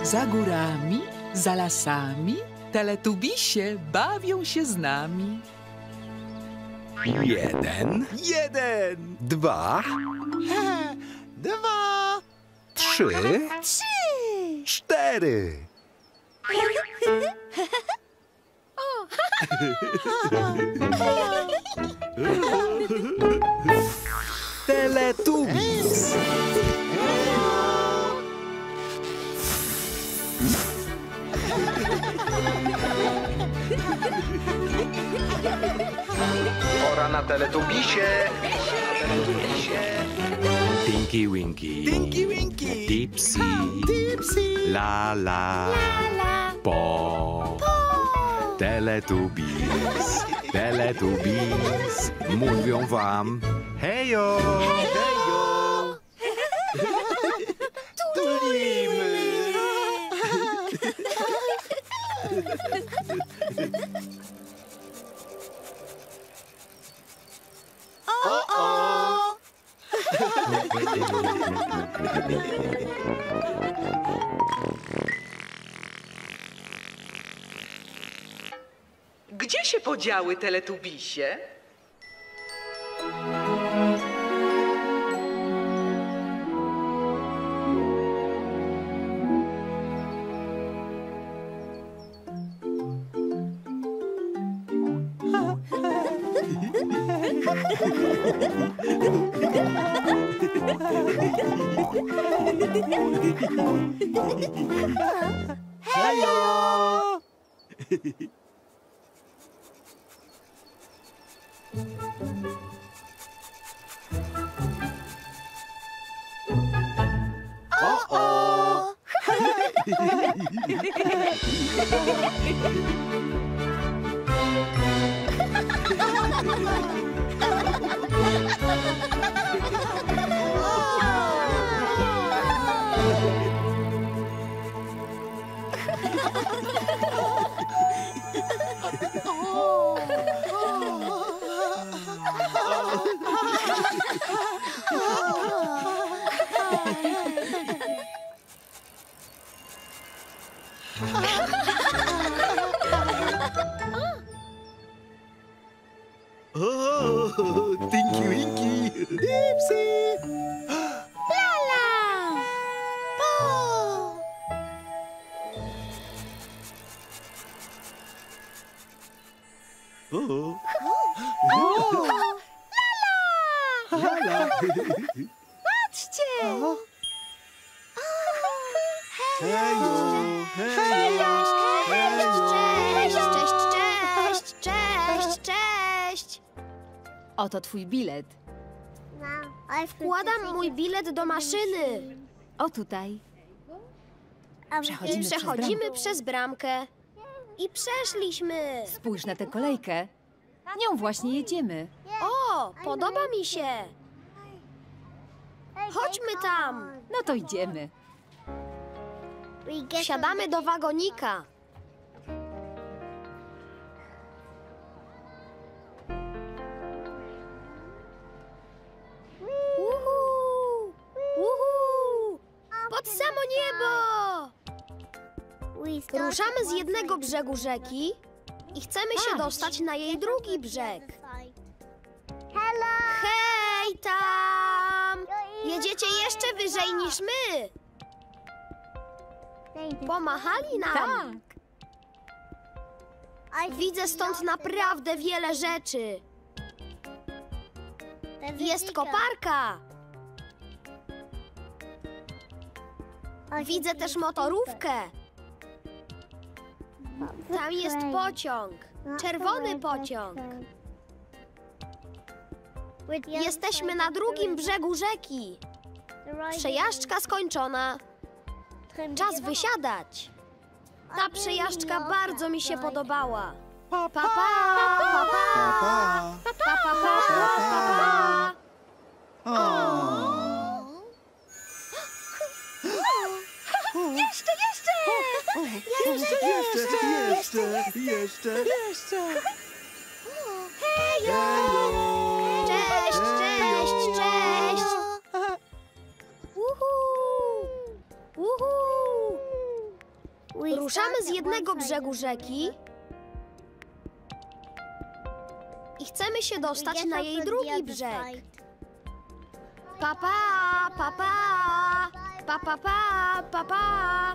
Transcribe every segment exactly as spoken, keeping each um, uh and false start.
Za górami, za lasami, teletubisie bawią się z nami. Jeden, Jeden, dwa, dwa, trzy, Trzy! cztery. Teletubbies. Pora na teletubisie. Tinky Winky, Tinky Winky, Dipsy, Dipsy, La La, La, Po, Teletubbies, Teletubbies, mówią wam hejo! hejo, tulimy. O, o. Gdzie się podziały teletubisie? Hejo! O, o! Oh, Tinky Winky, Dipsy. la! Po! Oh. Lala! Hala. Patrzcie! Hejo, hejo, Cześć, hejo. cześć, cześć, cześć, cześć! Oto twój bilet. Wkładam mój bilet do maszyny. O tutaj. Przechodzimy, Przechodzimy przez bramkę. I przeszliśmy. Spójrz na tę kolejkę. Nią właśnie jedziemy. O, podoba mi się. Chodźmy tam. No to idziemy. Wsiadamy do wagonika. Uhu, uhu, pod samo niebo! Ruszamy z jednego brzegu rzeki i chcemy się dostać na jej drugi brzeg. Hej tam! Jedziecie jeszcze wyżej niż my! Pomachali nam. Tak. Widzę stąd naprawdę wiele rzeczy. Jest koparka. Widzę też motorówkę. Tam jest pociąg. Czerwony pociąg. Jesteśmy na drugim brzegu rzeki. Przejażdżka skończona. Czas wysiadać. Ta przejażdżka bardzo mi się podobała. Pa, pa, pa, pa, pa, pa, pa, pa, pa, pa. Jeszcze, jeszcze! Jeszcze, jeszcze, jeszcze, jeszcze. Hejo! Cześć, cześć, cześć! Uhu! Uhu! Ruszamy z jednego brzegu rzeki i chcemy się dostać na jej drugi brzeg. Pa, pa, pa, pa, pa, pa, pa, pa, pa.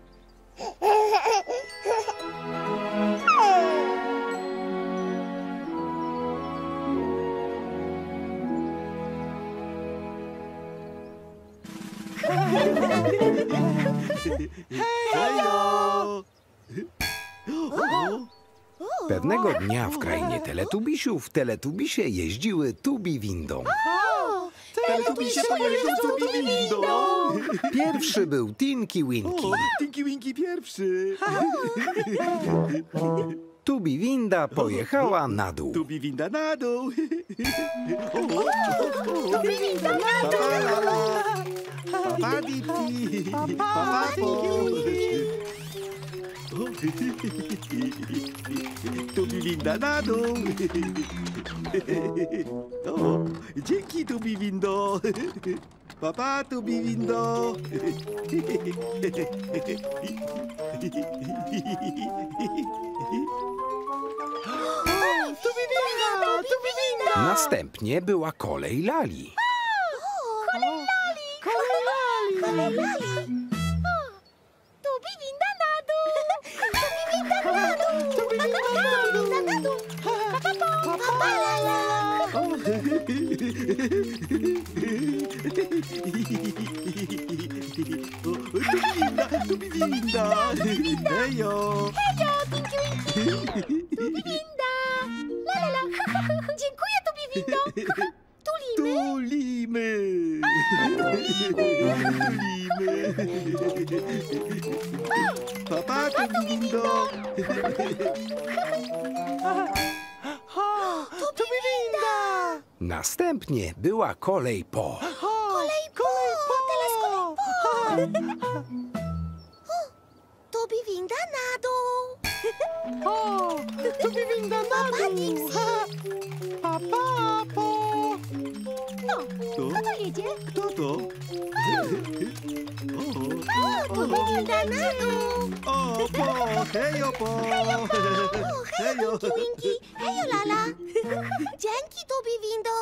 Hejo! Pewnego dnia w krainie Teletubisiów Teletubisie jeździły tubi-windą. Teletubisie pojeżdżą tubi-windą! Pierwszy był Tinky Winky. O, Tinky Winky pierwszy! Tubi-winda pojechała na dół. Tubi-winda na dół! Tubi-winda na dół! Papa Dipsy! Papa Po! Tubi-winda na dół! O, dzięki Tubi-windo! Papa Tubi-windo! Tubi-winda! Tubi-winda! Następnie była kolej Lali. Kolej lali! Tubi-winda na dół! Tubi-winda na dół! Tubi-winda na dół! Pa, pa, pa, pa, la, la. Tubi-winda! Tubi-winda! Hejo! Hejo, Tinky Winky! Tubi-winda! La, la, la! Dziękuję, Tubi-windo! Tulimy? Tulimy! Tulimy! Papa Tubi-windo! Tubi-winda! Następnie była kolej Po. Kolej po! Teraz kolej po! Tubi-winda na dół! O, Tubi-winda na dół! Papa Po! No, kto to jedzie? Kto to? O, Tubi-winda na dół! O, Po! Hejo, Po! O, hejo, Tinky Winky! Hejo, Lala! Dzięki, Tubi-windo!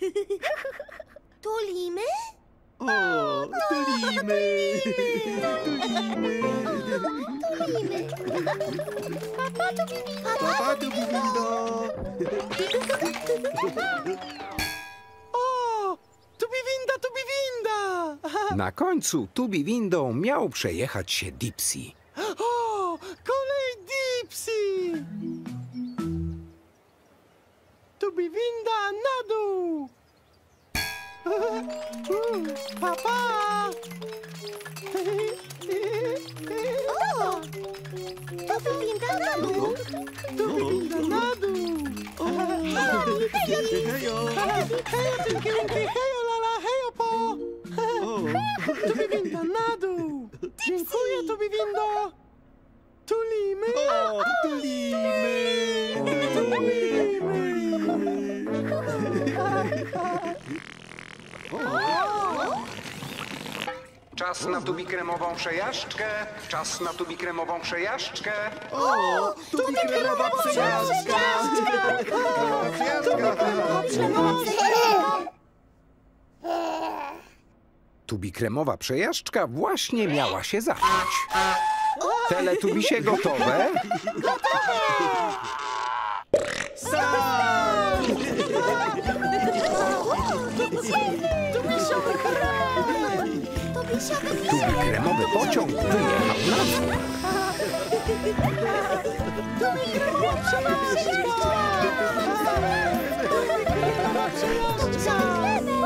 Tulimy? O, tulimy! Tulimy! Tulimy! Papa Tubi-windo! Papa Tubi-windo! O! Tubi-winda, Tubi-winda! Na końcu tubi-windą miał przejechać się Dipsy. O! Kolej Dipsy! Tubi-winda na dół! Papa! O! Tubi-winda na dół! Tubi-winda na dół! Hejo! Hejo! Hejo, Tinky Winky! Hejo, Lala! Hejo, Po! Tubi-winda na dół! Dziękuję, Tubi-windo! Tulimy! O, tulimy! Tulimy! Czas na tubikremową przejażdżkę. Czas na tubikremową przejażdżkę. O, tubi-kremowa przejażdżka! Tubi-kremowa przejażdżka! Tubi-kremowa przejażdżka właśnie miała się zacząć. Teletubisie gotowe? Sam! Tubisiowy kraj! Tubisiowy kraj! Tubi-kremowy pociąg wyjechał na dół. Tubi-kremowa przejażdżka! Tubi-kremowa przejażdżka!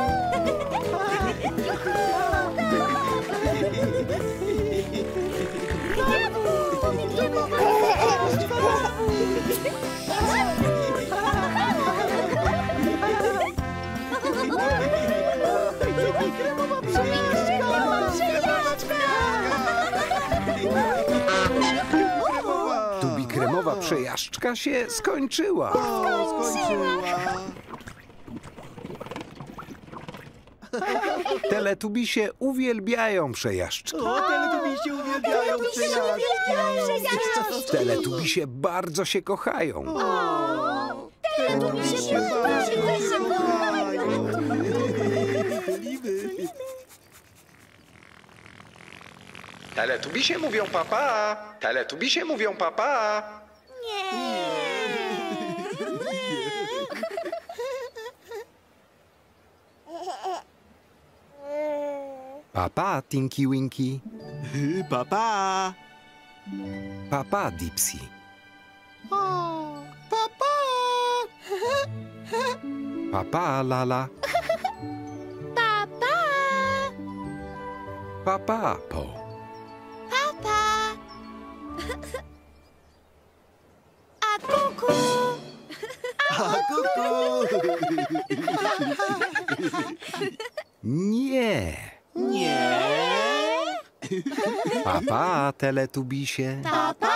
Tubi-kremowa przejażdżka się skończyła. O, skończyła! Teletubisie uwielbiają przejażdżki. O, teletubisie uwielbiają przejażdżki. Teletubisie bardzo się kochają. Teletubisie bardzo się kochają. Teletubisie mówią papa. Teletubisie mówią papa. Papa, Tinky Winky. Papa. Papa, Dipsy. Papa. Papa, Lala. Papa, Papa, Po. papa. A kuku. A kuku. Nie. Nie. Papa, Teletubisie. Papa.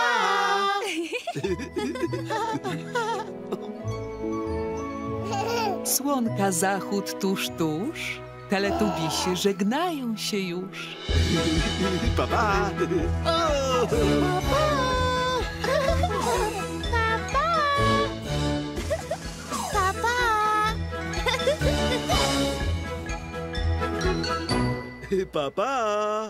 Słonka zachód tuż, tuż. Teletubisie żegnają się już. Papa. O. Papa.